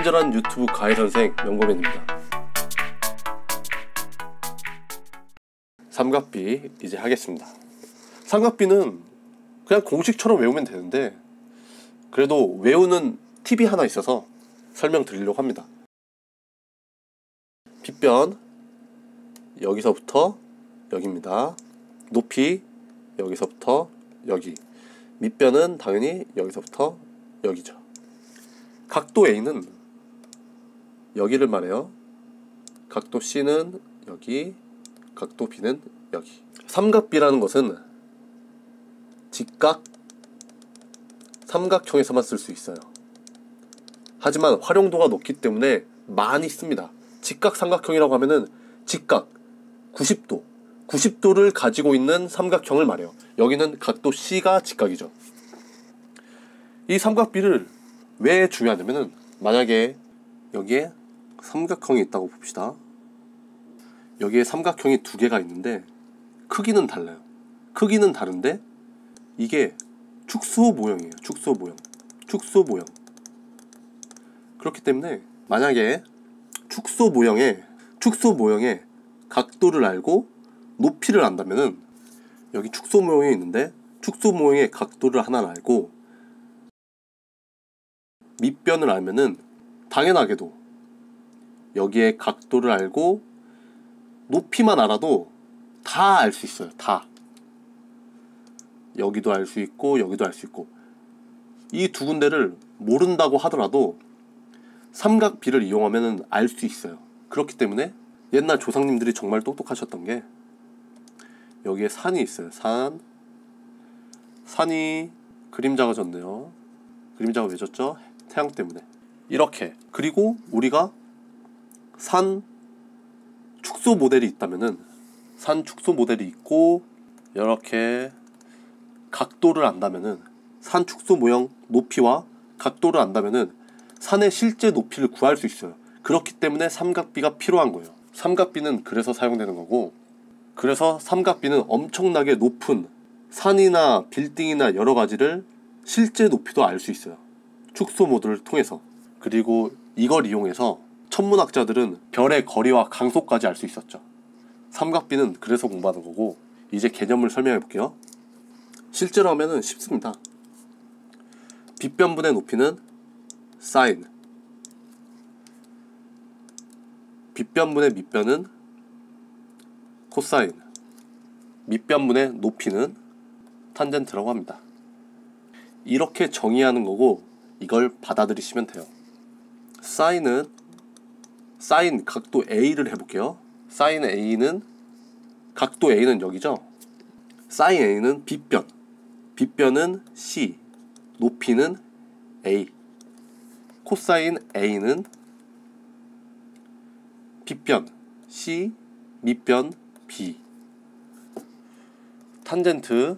친절한 유튜브 과외선생 연고맨입니다. 삼각비 이제 하겠습니다. 삼각비는 그냥 공식처럼 외우면 되는데 그래도 외우는 팁이 하나 있어서 설명드리려고 합니다. 빗변 여기서부터 여기입니다. 높이 여기서부터 여기, 밑변은 당연히 여기서부터 여기죠. 각도 A는 여기를 말해요. 각도 C는 여기, 각도 B는 여기. 삼각비라는 것은 직각 삼각형에서만 쓸 수 있어요. 하지만 활용도가 높기 때문에 많이 씁니다. 직각 삼각형이라고 하면은 직각 90도를 가지고 있는 삼각형을 말해요. 여기는 각도 C가 직각이죠. 이 삼각비를 왜 중요하냐면은 만약에 여기에 삼각형이 있다고 봅시다. 여기에 삼각형이 두 개가 있는데 크기는 달라요. 크기는 다른데 이게 축소 모형이에요. 축소 모형. 그렇기 때문에 만약에 축소 모형의 각도를 알고 높이를 안다면은 여기 축소 모형이 있는데 축소 모형의 각도를 하나 알고 밑변을 알면은 당연하게도 여기에 각도를 알고 높이만 알아도 다 알 수 있어요. 다. 여기도 알 수 있고 여기도 알 수 있고 이 두 군데를 모른다고 하더라도 삼각비를 이용하면 알 수 있어요. 그렇기 때문에 옛날 조상님들이 정말 똑똑하셨던 게 여기에 산이 있어요. 산이 그림자가 졌네요. 그림자가 왜 졌죠? 태양 때문에. 이렇게. 그리고 우리가 산 축소 모델이 있다면은 산 축소 모델이 있고 이렇게 각도를 안다면은 산 축소 모형 높이와 각도를 안다면은 산의 실제 높이를 구할 수 있어요. 그렇기 때문에 삼각비가 필요한 거예요. 삼각비는 그래서 사용되는 거고, 그래서 삼각비는 엄청나게 높은 산이나 빌딩이나 여러 가지를 실제 높이도 알 수 있어요. 축소 모드를 통해서. 그리고 이걸 이용해서 천문학자들은 별의 거리와 강속까지 알 수 있었죠. 삼각비는 그래서 공부하는 거고, 이제 개념을 설명해 볼게요. 실제로 하면은 쉽습니다. 빗변분의 높이는 사인, 빗변분의 밑변은 코사인, 밑변분의 높이는 탄젠트라고 합니다. 이렇게 정의하는 거고 이걸 받아들이시면 돼요. 사인 각도 A를 해볼게요. 사인 A는 각도 A는 여기죠. 사인 A는 빗변은 C, 높이는 A. 코사인 A는 빗변 C, 밑변 B. 탄젠트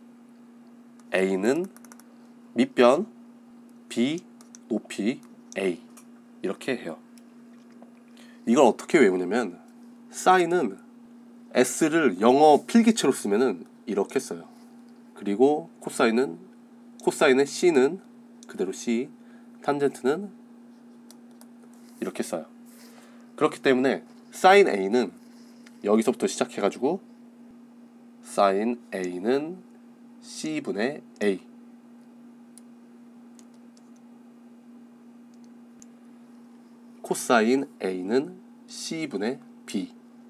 A는 밑변 B, 높이 A. 이렇게 해요. 이걸 어떻게 외우냐면 사인은 S를 영어 필기체로 쓰면은 이렇게 써요. 그리고 코사인의 C는 그대로 C, 탄젠트는 이렇게 써요. 그렇기 때문에 사인 A는 여기서부터 시작해가지고 사인 A는 C분의 A, 코사인 A는 C분의 B.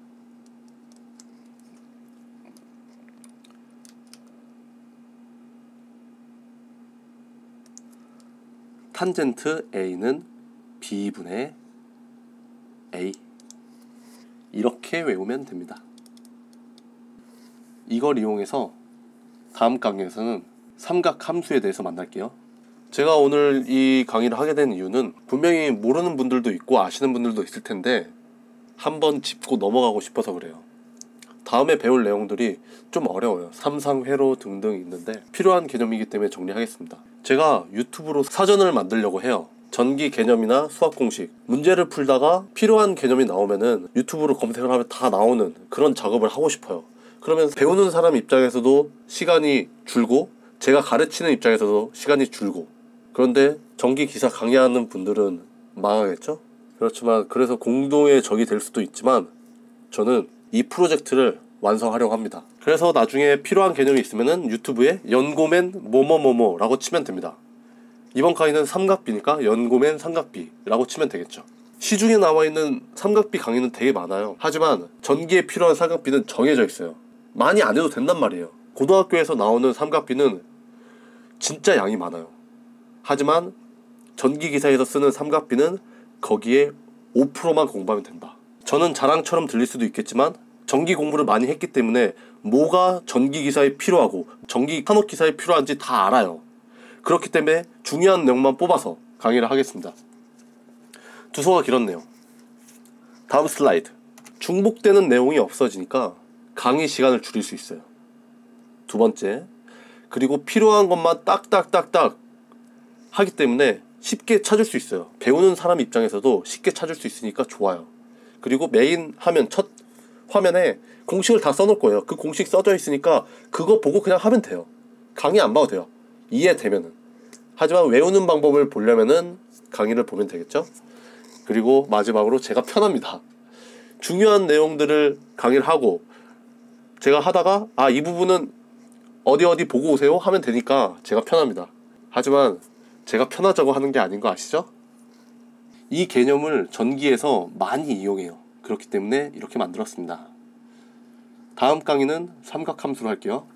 탄젠트 A는 B분의 A. 이렇게 외우면 됩니다. 이걸 이용해서 다음 강의에서는 삼각함수에 대해서 만날게요. 제가 오늘 이 강의를 하게 된 이유는 분명히 모르는 분들도 있고 아시는 분들도 있을 텐데 한번 짚고 넘어가고 싶어서 그래요. 다음에 배울 내용들이 좀 어려워요. 삼상회로 등등 있는데 필요한 개념이기 때문에 정리하겠습니다. 제가 유튜브로 사전을 만들려고 해요. 전기 개념이나 수학 공식, 문제를 풀다가 필요한 개념이 나오면은 유튜브로 검색을 하면 다 나오는 그런 작업을 하고 싶어요. 그러면 배우는 사람 입장에서도 시간이 줄고 제가 가르치는 입장에서도 시간이 줄고, 그런데 전기 기사 강의하는 분들은 망하겠죠? 그렇지만 그래서 공동의 적이 될 수도 있지만 저는 이 프로젝트를 완성하려고 합니다. 그래서 나중에 필요한 개념이 있으면은 유튜브에 연고맨 뭐뭐뭐뭐라고 치면 됩니다. 이번 강의는 삼각비니까 연고맨 삼각비라고 치면 되겠죠. 시중에 나와있는 삼각비 강의는 되게 많아요. 하지만 전기에 필요한 삼각비는 정해져 있어요. 많이 안 해도 된단 말이에요. 고등학교에서 나오는 삼각비는 진짜 양이 많아요. 하지만 전기기사에서 쓰는 삼각비는 거기에 5%만 공부하면 된다. 저는 자랑처럼 들릴 수도 있겠지만 전기 공부를 많이 했기 때문에 뭐가 전기기사에 필요하고 전기 산업기사에 필요한지 다 알아요. 그렇기 때문에 중요한 내용만 뽑아서 강의를 하겠습니다. 두서가 길었네요. 다음 슬라이드. 중복되는 내용이 없어지니까 강의 시간을 줄일 수 있어요. 두 번째, 그리고 필요한 것만 딱딱딱딱 하기 때문에 쉽게 찾을 수 있어요. 배우는 사람 입장에서도 쉽게 찾을 수 있으니까 좋아요. 그리고 메인 화면, 첫 화면에 공식을 다 써놓을 거예요. 그 공식 써져 있으니까 그거 보고 그냥 하면 돼요. 강의 안 봐도 돼요. 이해되면은. 하지만 외우는 방법을 보려면은 강의를 보면 되겠죠. 그리고 마지막으로 제가 편합니다. 중요한 내용들을 강의를 하고 제가 하다가 이 부분은 어디 보고 오세요 하면 되니까 제가 편합니다. 하지만 제가 편하자고 하는 게 아닌 거 아시죠? 이 개념을 전기에서 많이 이용해요. 그렇기 때문에 이렇게 만들었습니다. 다음 강의는 삼각함수로 할게요.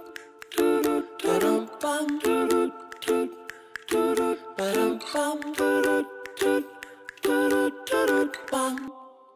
Ba-dum-bum